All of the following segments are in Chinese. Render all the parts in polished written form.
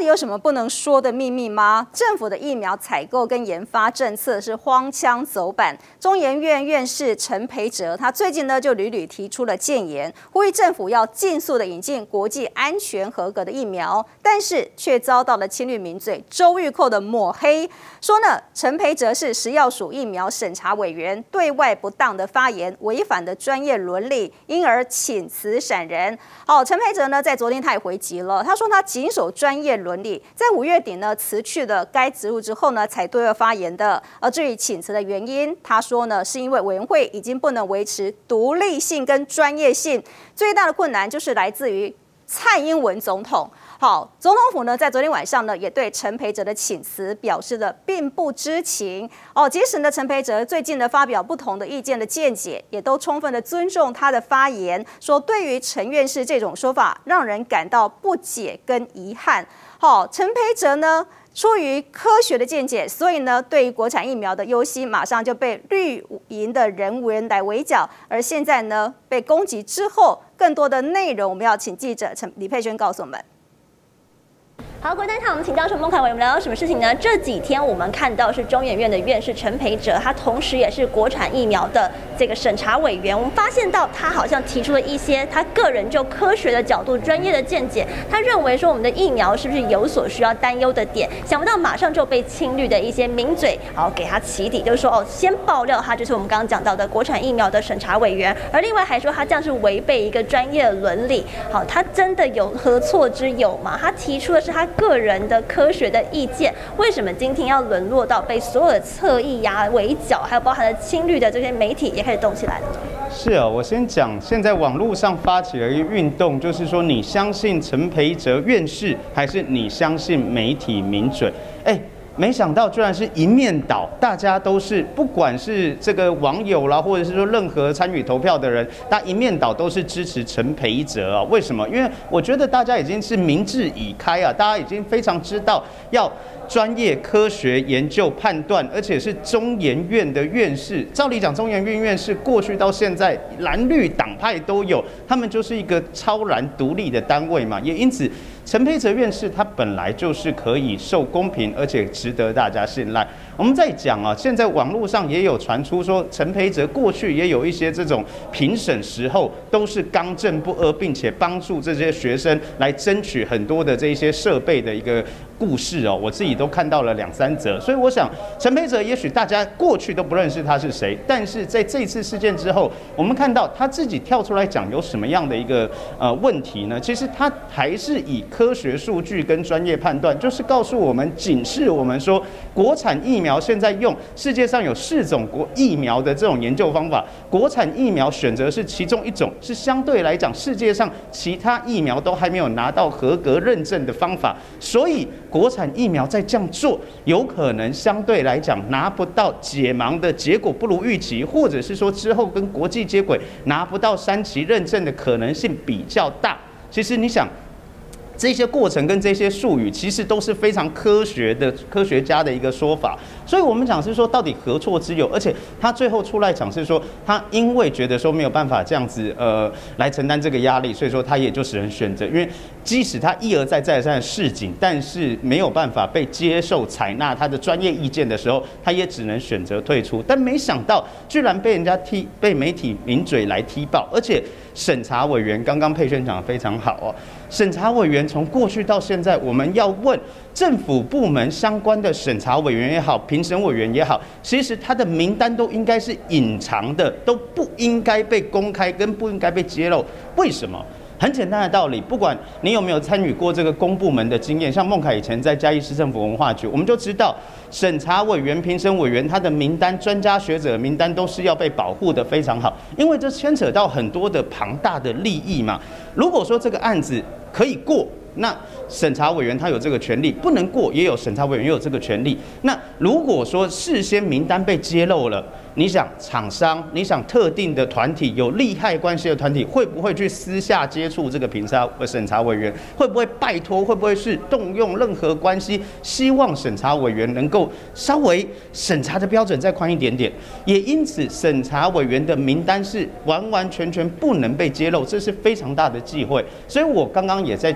底有什么不能说的秘密吗？政府的疫苗采购跟研发政策是荒腔走板。中研院院士陈培哲，他最近呢就屡屡提出了建言，呼吁政府要尽速的引进国际安全合格的疫苗，但是却遭到了青绿名嘴周玉蔻的抹黑，说呢陈培哲是食药署疫苗审查委员，对外不当的发言违反的专业伦理，因而请辞闪人。陈培哲呢在昨天他也回击了，他说他谨守专业伦理，在5月底呢辞去了该职务之后呢才对外发言的。而至于请辞的原因，他说呢是因为委员会已经不能维持独立性跟专业性，最大的困难就是来自于蔡英文总统。总统府呢在昨天晚上呢也对陈培哲的请辞表示了并不知情。即使呢陈培哲最近呢发表不同的意见的见解，也都充分的尊重他的发言，说对于陈院士这种说法让人感到不解跟遗憾。陈培哲呢出于科学的见解，所以呢对于国产疫苗的优先马上就被绿营的人来围剿，而现在呢被攻击之后，更多的内容我们要请记者李佩萱告诉我们。 好，各位观众，我们请教陈孟凯为我们聊聊什么事情呢？这几天我们看到是中研院的院士陈培哲，他同时也是国产疫苗的这个审查委员。我们发现到他好像提出了一些他个人就科学的角度、专业的见解。他认为说我们的疫苗是不是有所需要担忧的点？想不到马上就被青绿的一些名嘴给他起底，就是说先爆料他就是我们刚刚讲到的国产疫苗的审查委员，而另外还说他这样是违背一个专业伦理。他真的有何错之有吗？他提出的是他个人的科学的意见，为什么今天要沦落到被所有的侧翼围剿，还有包含了青绿的这些媒体也开始动起来了呢？ 是啊，我先讲，现在网络上发起了一个运动，就是说你相信陈培哲院士，还是你相信媒体名嘴？没想到居然是一面倒，大家都是不管是这个网友啦，或者是说任何参与投票的人，大家一面倒都是支持陈培哲啊。为什么？因为我觉得大家已经是明智已开啊，大家已经非常知道要专业科学研究判断，而且是中研院的院士。照理讲，中研院院士过去到现在蓝绿党派都有，他们就是一个超然独立的单位嘛，也因此陈培哲院士他本来就是可以受公平，而且值得大家信赖。我们在讲啊，现在网络上也有传出说，陈培哲过去也有一些这种评审时候都是刚正不阿，并且帮助这些学生来争取很多的这些设备的一个故事哦，我自己都看到了2、3则。所以我想，陈培哲也许大家过去都不认识他是谁，但是在这一次事件之后，我们看到他自己跳出来讲有什么样的一个问题呢？其实他还是以科学数据跟专业判断，就是告诉我们、警示我们说，国产疫苗现在用世界上有4种疫苗的这种研究方法，国产疫苗选择是其中一种，是相对来讲世界上其他疫苗都还没有拿到合格认证的方法，所以国产疫苗再这样做，有可能相对来讲拿不到解盲的结果不如预期，或者是说之后跟国际接轨拿不到3期认证的可能性比较大。其实你想，这些过程跟这些术语其实都是非常科学家的一个说法，所以我们讲是说到底何错之有？而且他最后出来讲是说，他因为觉得说没有办法这样子来承担这个压力，所以说他也就只能选择，因为即使他一而再再而三的示警，但是没有办法被接受采纳他的专业意见的时候，他也只能选择退出。但没想到居然被被媒体名嘴来踢爆，而且审查委员刚刚佩萱讲得非常好哦。审查委员从过去到现在，我们要问政府部门相关的审查委员也好，评审委员也好，其实他的名单都应该是隐藏的，都不应该被公开，跟不应该被揭露。为什么？很简单的道理，不管你有没有参与过这个公部门的经验，像孟凯以前在嘉义市政府文化局，我们就知道审查委员、评审委员他的名单、专家学者的名单都是要被保护的非常好，因为这牵扯到很多的庞大的利益嘛。如果说这个案子可以过，那审查委员他有这个权利，不能过也有审查委员也有这个权利。那如果说事先名单被揭露了，你想厂商，你想特定的团体有利害关系的团体，会不会去私下接触这个审查委员？会不会拜托？会不会是动用任何关系，希望审查委员能够稍微审查的标准再宽一点点？也因此，审查委员的名单是完完全全不能被揭露，这是非常大的忌讳。所以我刚刚也在接受媒体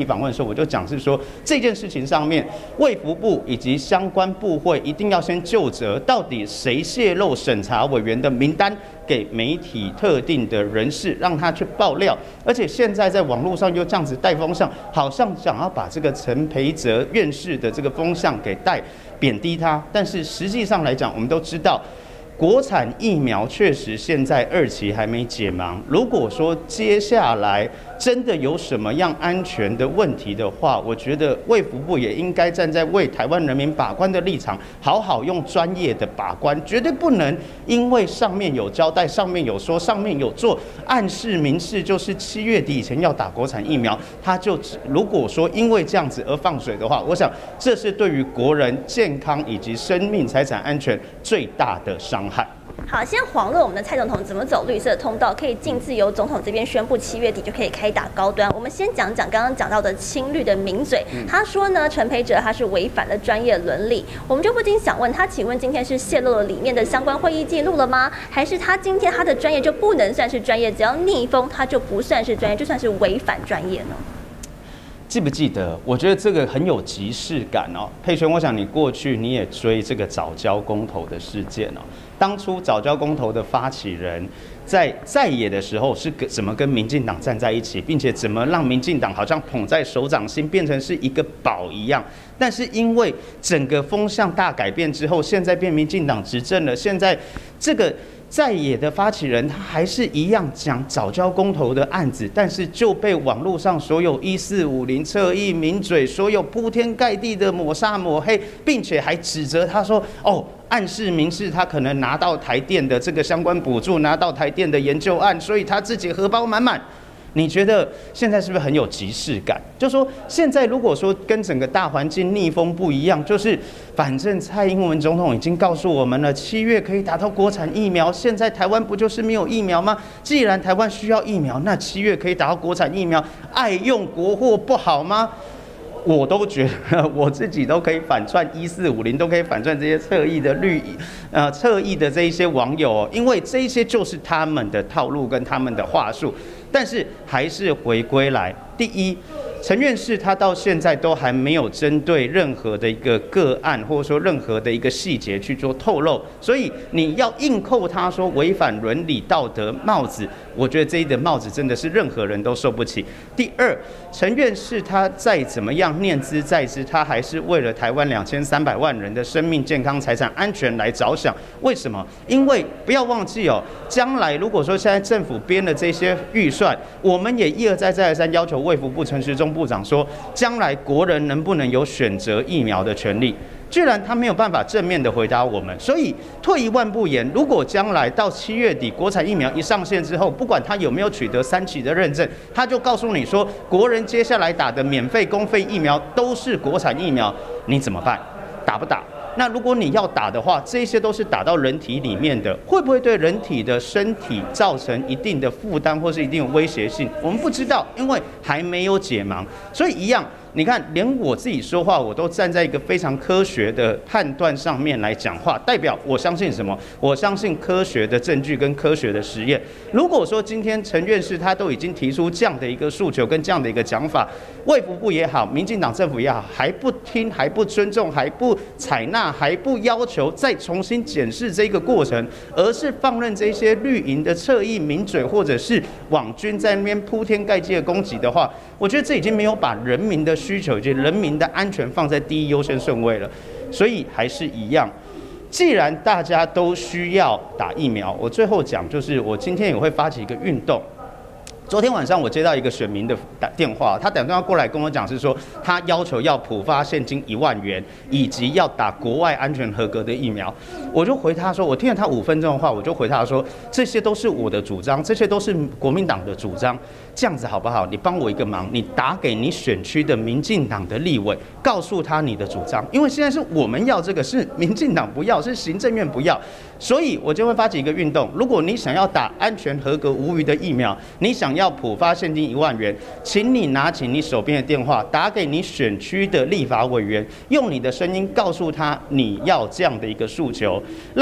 体访问的时候，我就讲是说这件事情上面，卫福部以及相关部会一定要先究责，到底谁泄露审查委员的名单给媒体特定的人士，让他去爆料。而且现在在网络上又这样子带风向，好像想要把这个陈培哲院士的这个风向给带贬低他，但是实际上来讲，我们都知道。国产疫苗确实现在2期还没解盲。如果说接下来真的有什么样安全的问题的话，我觉得卫福部也应该站在为台湾人民把关的立场，好好用专业的把关，绝对不能因为上面有交代、上面有说、上面有做，暗示明示就是7月底以前要打国产疫苗，他就如果说因为这样子而放水的话，我想这是对于国人健康以及生命财产安全最大的伤害。 好，先遑论我们的蔡总统怎么走绿色通道，可以径自由总统这边宣布7月底就可以开打高端。我们先讲讲刚刚讲到的亲绿的名嘴，他说呢，陈培哲他是违反了专业伦理。我们就不禁想问他，请问今天是泄露了里面的相关会议记录了吗？还是他今天他的专业就不能算是专业，只要逆风他就不算是专业，就算是违反专业呢？ 记不记得？我觉得这个很有即视感哦。佩璇，我想你过去你也追这个藻礁公投的事件哦。当初藻礁公投的发起人在野的时候是怎么跟民进党站在一起，并且怎么让民进党好像捧在手掌心，变成是一个宝一样。但是因为整个风向大改变之后，现在变民进党执政了，现在这个在野的发起人他还是一样讲藻礁公投的案子，但是就被网络上所有1450侧翼名嘴所有铺天盖地的抹杀抹黑，并且还指责他说暗示明示他可能拿到台电的这个相关补助，拿到台电的研究案，所以他自己荷包满满。你觉得现在是不是很有即视感？就说现在如果说跟整个大环境逆风不一样，就是反正蔡英文总统已经告诉我们了，7月可以打到国产疫苗。现在台湾不就是没有疫苗吗？既然台湾需要疫苗，那7月可以打到国产疫苗，爱用国货不好吗？我都觉得我自己都可以反串1450，都可以反串这些侧翼的侧翼的这一些网友，因为这一些就是他们的套路跟他们的话术。但是还是回归来，第一，陈院士他到现在都还没有针对任何的一个个案，或者说任何的一个细节去做透露，所以你要硬扣他说违反伦理道德帽子，我觉得这一顶帽子真的是任何人都受不起。第二，陈院士他再怎么样念兹在兹，他还是为了台湾2300万人的生命健康财产安全来着想。为什么？因为不要忘记将来如果说现在政府编的这些预算，我们也一而再再而三要求卫福部陈时中部长说，将来国人能不能有选择疫苗的权利？居然他没有办法正面的回答我们。所以退一万步言，如果将来到7月底国产疫苗一上线之后，不管他有没有取得3期的认证，他就告诉你说，国人接下来打的免费公费疫苗都是国产疫苗，你怎么办？打不打？那如果你要打的话，这些都是打到人体里面的，会不会对人体的身体造成一定的负担或是一定的威胁性？我们不知道，因为还没有解盲。所以一样，你看，连我自己说话，我都站在一个非常科学的判断上面来讲话，代表我相信什么？我相信科学的证据跟科学的实验。如果说今天陈院士他都已经提出这样的一个诉求跟这样的一个讲法，卫福部也好，民进党政府也好，还不听，还不尊重，还不采纳，还不要求再重新检视这个过程，而是放任这些绿营的侧翼名嘴或者是网军在那边铺天盖地的攻击的话，我觉得这已经没有把人民的需求以及人民的安全放在第一优先顺位了。所以还是一样，既然大家都需要打疫苗，我最后讲就是我今天也会发起一个运动。昨天晚上我接到一个选民的电话，他打电话过来跟我讲是说，他要求要普发现金1万元，以及要打国外安全合格的疫苗。我就回他说，我听了他5分钟的话，我就回他说，这些都是我的主张，这些都是国民党的主张。这样子好不好？你帮我一个忙，你打给你选区的民进党的立委，告诉他你的主张，因为现在是我们要这个，是民进党不要，是行政院不要，所以我就会发起一个运动。如果你想要打安全合格无虞的疫苗，你想要普发现金1万元，请你拿起你手边的电话，打给你选区的立法委员，用你的声音告诉他你要这样的一个诉求，让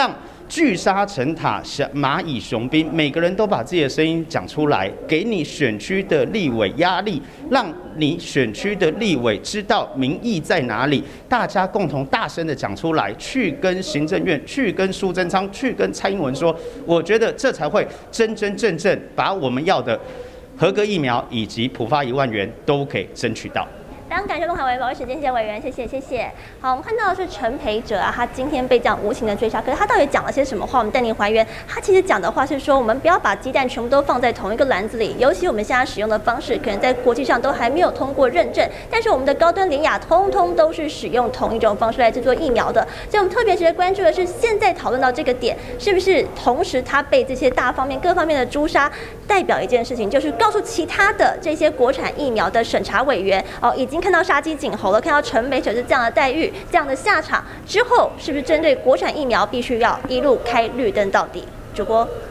聚沙成塔，蚂蚁雄兵，每个人都把自己的声音讲出来，给你选区的立委压力，让你选区的立委知道民意在哪里，大家共同大声的讲出来，去跟行政院，去跟苏贞昌，去跟蔡英文说，我觉得这才会真真正正把我们要的合格疫苗以及普发1万元都给争取到。 非常感谢孟凯委保卫时间，谢谢委员，谢谢。好，我们看到的是陈培哲啊，他今天被这样无情的追杀，可是他到底讲了些什么话？我们带您还原。他其实讲的话是说，我们不要把鸡蛋全部都放在同一个篮子里，尤其我们现在使用的方式，可能在国际上都还没有通过认证，但是我们的高端联雅通通都是使用同一种方式来制作疫苗的。所以我们特别值得关注的是，现在讨论到这个点，是不是同时他被这些大方面各方面的诛杀，代表一件事情，就是告诉其他的这些国产疫苗的审查委员，已经看到杀鸡儆猴了，看到陈培哲是这样的待遇、这样的下场之后，是不是针对国产疫苗必须要一路开绿灯到底？主播。